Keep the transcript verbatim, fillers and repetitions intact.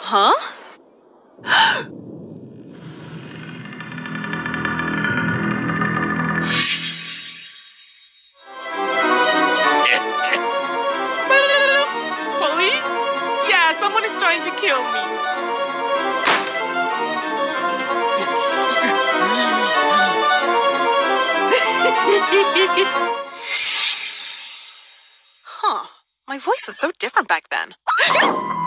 Huh? Police? Yeah, someone is trying to kill me. Huh. My voice was so different back then.